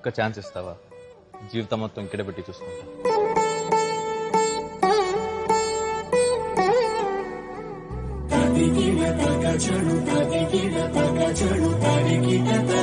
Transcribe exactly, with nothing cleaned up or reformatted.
ఒక్క ఛాన్స్ ఇస్తావా? జీవితం మొత్తం ఇక్కడే పెట్టి చూసుకుంటా. తదిగిడ తగ చెడు తదిగిడ తగ చెడు తరిగిట